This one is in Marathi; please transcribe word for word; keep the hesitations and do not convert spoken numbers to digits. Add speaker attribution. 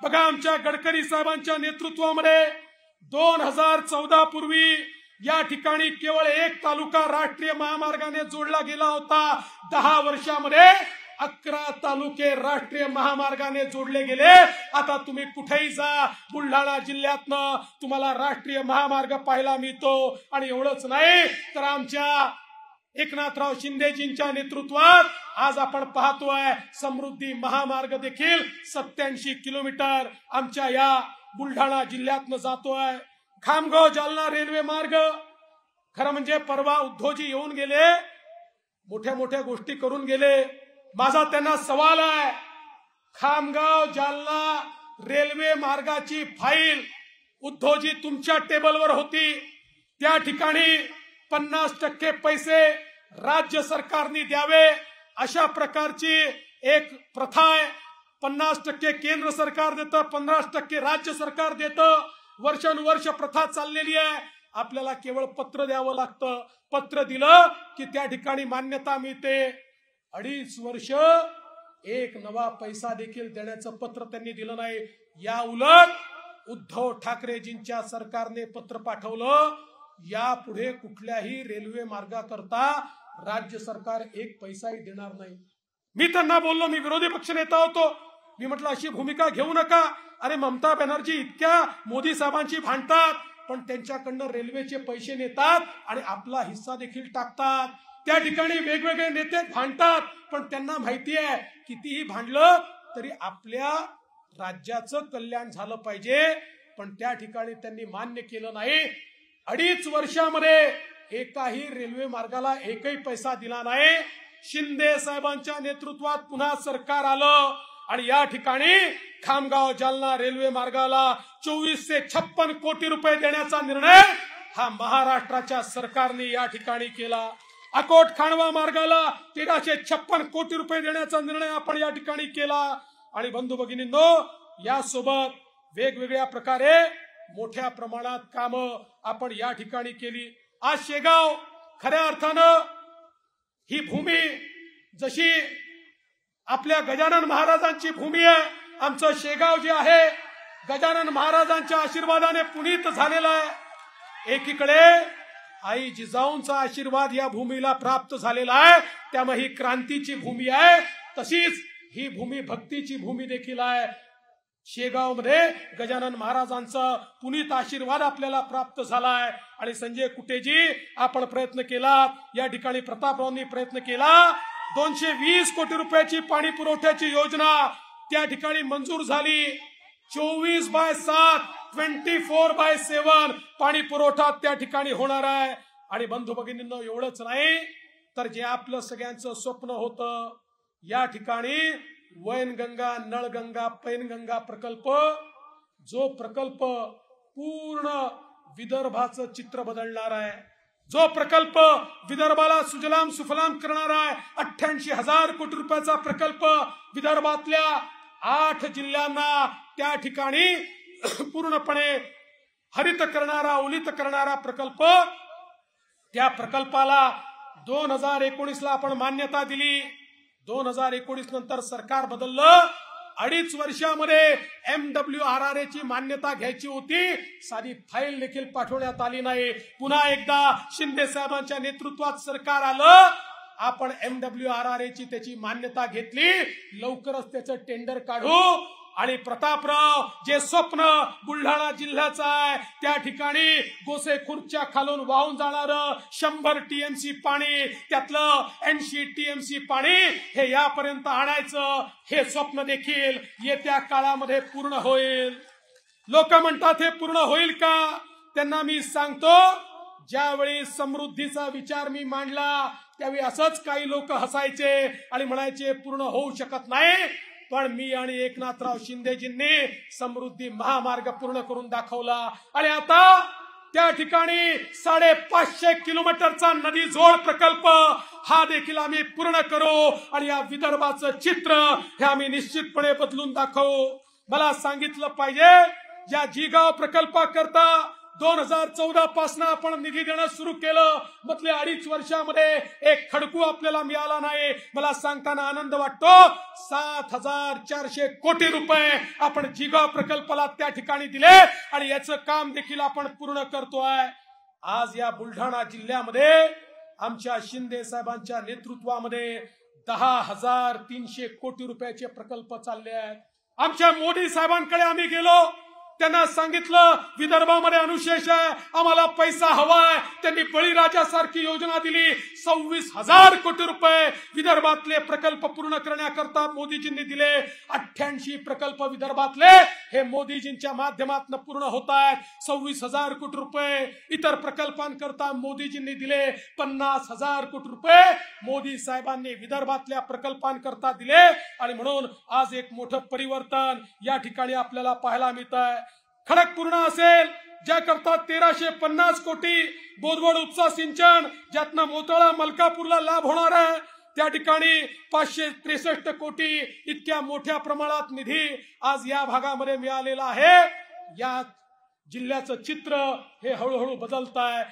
Speaker 1: बघा आमच्या गडकरी साहेबांच्या नेतृत्वामध्ये दोन हजार चौदा पूर्वी या ठिकाणी केवळ एक तालुका राष्ट्रीय महामार्गाने जोडला गेला होता। दहा वर्षामध्ये अकरा तालुके राष्ट्रीय महामार्गाने जोडले गेले। आता तुम्ही कुठेही जा, बुलढाणा जिल्ह्यातनं तुम्हाला राष्ट्रीय महामार्ग पाहायला मिळतो। आणि एवढंच नाही तर आमच्या एकनाथराव शिंदेजींच्या नेतृत्वात आज आपण पाहतोय समृद्धी महामार्ग देखील सत्याऐंशी किलोमीटर आमच्या या बुलढाणा जिल्ह्यातनं जातोय। खामगाव जालना रेल्वे मार्ग, खरं म्हणजे परवा उद्धवजी येऊन गेले, मोठ्या मोठ्या गोष्टी करून गेले। माझा त्यांना सवाल आहे, खामगाव जालना रेल्वे मार्गाची फाईल उद्धवजी तुमच्या टेबलवर होती, त्या ठिकाणी पन्नास टक्के पैसे राज्य सरकारने द्यावे अशा प्रकारची एक प्रथा आहे। पन्नास टक्के केंद्र सरकार देतं, पन्नास टक्के राज्य सरकार देतं, वर्षानुवर्ष प्रथा चाललेली आहे। आपल्याला केवळ पत्र द्यावं लागतं, पत्र दिलं की त्या ठिकाणी मान्यता मिळते। अडीच वर्ष एक नवा पैसा देखील देण्याचं पत्र त्यांनी दिलं नाही। या उलट उद्धव ठाकरेजींच्या सरकारने पत्र पाठवलं, यापुढे कुठल्याही रेल्वे मार्गाकरता राज्य सरकार एक पैसाही देणार नाही। मी त्यांना बोललो, मी विरोधी पक्षनेता होतो, मी म्हटलं अशी भूमिका घेऊ नका। अरे ममता बॅनर्जी इतक्या मोदी साहेबांची भांडतात, पण त्यांच्याकडनं रेल्वेचे पैसे नेतात आणि आपला हिस्सा देखील टाकतात। त्या ठिकाणी वेगवेगळे नेते भांडतात, पण त्यांना माहिती आहे कितीही भांडलं तरी आपल्या राज्याचं कल्याण झालं पाहिजे, पण त्या ठिकाणी त्यांनी मान्य केलं नाही। अडीच वर्षामध्ये एकाही रेल्वे मार्गाला एकही पैसा दिला नाही। शिंदे साहेबांच्या नेतृत्वात पुन्हा सरकार आलं आणि या ठिकाणी खामगाव जालना रेल्वे मार्गाला चोवीसशे छप्पन कोटी रुपये देण्याचा निर्णय हा महाराष्ट्राच्या सरकारने या ठिकाणी केला। अकोट खांडवा मार्गाला तेराशे छप्पन कोटी रुपये देण्याचा निर्णय आपण या ठिकाणी केला। आणि बंधू भगिनींनो, यासोबत वेगवेगळ्या प्रकारे मोठ्या प्रमाणात कामं आपण या ठिकाणी केली। आज शेगाव खऱ्या अर्थानं ही भूमी जशी आपल्या गजानन महाराजांची भूमी आहे, आमचं शेगाव जे आहे गजानन महाराजांच्या आशीर्वादाने पुनीत झालेलं आहे। एकीकडे आई जिजाऊंचा आशीर्वाद या भूमीला प्राप्त झालेला आहे, त्यामुळे ही क्रांतीची भूमी आहे। तशीच ही भूमी भक्तीची भूमी देखील आहे। शेगाव मध्ये गजानन महाराजांचा पुनीत आशीर्वाद आपल्याला प्राप्त झालाय। आणि संजय कुटेजी आपण प्रयत्न केला, या ठिकाणी प्रतापरावांनी प्रयत्न केला, दोनशे वीस कोटी रुपयाची पाणी पुरवठ्याची योजना त्या ठिकाणी मंजूर झाली। चोवीस बाय सात ट्वेंटी फोर बाय सेवन पाणी पुरवठा त्या ठिकाणी होणार आहे। आणि बंधू भगिनींनो, एवढंच नाही तर जे आपलं सगळ्यांचं स्वप्न होतं, या ठिकाणी वैनगंगा नळगंगा पैनगंगा प्रकल्प, जो प्रकल्प पूर्ण विदर्भाचं चित्र बदलणार आहे, जो प्रकल्प विदर्भाला सुजलाम सुफलाम करणार आहे, अठ्ठ्याऐंशी हजार कोटी रुपयाचा प्रकल्प विदर्भातल्या आठ जिल्ह्यांना त्या ठिकाणी पूर्णपणे हरित करणारा ओलित करणारा प्रकल्प, त्या प्रकल्पाला दोन हजार एकोणीस ला आपण मान्यता दिली। दोन हजार एकोणीस नंतर सरकार बदललं, अडीच वर्षामध्ये एमडब्ल्यू आर आर ए ची मान्यता घ्यायची होती, साधी फाईल देखील पाठवण्यात आली नाही। पुन्हा एकदा शिंदे साहेबांच्या नेतृत्वात सरकार आलं, आपण एमडब्ल्यू आर आर ए ची त्याची मान्यता घेतली, लवकरच त्याचं टेंडर काढू आणि प्रतापराव जे स्वप्न बुलढाणा जिल्ह्याचं आहे त्या ठिकाणी गोसेखुर्दच्या खालून वाहून जाणारं शंभर टीएमसी पाणी, त्यातलं ऐंशी टीएमसी पाणी हे यापर्यंत आणायचं, हे स्वप्न देखील येत्या काळामध्ये पूर्ण होईल। लोक म्हणतात हे पूर्ण होईल का? त्यांना मी सांगतो, ज्यावेळी समृद्धीचा विचार मी मांडला त्यावेळी असंच काही लोक हसायचे आणि म्हणायचे पूर्ण होऊ शकत नाही, पण मी आणि एकनाथराव शिंदेजींनी समृद्धी महामार्ग पूर्ण करून दाखवला। आणि आता त्या ठिकाणी साडेपाचशे किलोमीटरचा नदी जोड प्रकल्प हा देखील आम्ही पूर्ण करू आणि या विदर्भाचं चित्र हे आम्ही निश्चितपणे बदलून दाखवू। मला सांगितलं पाहिजे, या जिगाव प्रकल्पाकरता दोन हजार चौदा पासून आपण निधी देणं सुरू केलं. मधल्या अडीच वर्षामध्ये एक खडकू आपल्याला मिळाला नाही. मला सांगताना आनंद वाटतो, सात हजार चारशे कोटी रुपये आपण जिगा प्रकल्पाला त्या ठिकाणी दिले आणि याचं काम देखील आपण पूर्ण करतोय. आज या बुलढाणा जिल्ह्यामध्ये आमच्या शिंदे साहेबांच्या नेतृत्वामध्ये दहा हजार तीनशे कोटी रुपयाचे प्रकल्प चालले आहेत. आमच्या मोदी साहेबांकडे आम्ही गेलो, त्यांना सांगितलं विदर्भामध्ये अनुशेष आहे, आम्हाला पैसा हवाय. त्यांनी बळीराजासारखी योजना दिली. सव्वीस हजार कोटी रुपये विदर्भातले प्रकल्प पूर्ण करण्याकरता मोदीजींनी दिले. अठ्ठ्याऐंशी प्रकल्प विदर्भातले हे मोदीजींच्या माध्यमातून पूर्ण होत आहेत. सव्वीस हजार कोटी रुपये इतर प्रकल्पांकरता मोदीजींनी दिले. पन्नास हजार कोटी रुपये मोदी साहेबांनी विदर्भातल्या प्रकल्पांकरता दिले. आणि म्हणून आज एक मोठं परिवर्तन या ठिकाणी आपल्याला पाहायला मिळत आहे. खडकपूर्ण असेल ज्याकरता तेराशे पन्नास कोटी, बोदवड उपसा सिंचन ज्यातनं मोताळा मलकापूरला लाभ होणार आहे त्या ठिकाणी पाचशे त्रेसष्ट कोटी इतक्या मोठ्या प्रमाणात निधी आज या भागामध्ये मिळालेला आहे. या जिल्ह्याचं चित्र हे हळूहळू बदलत आहे.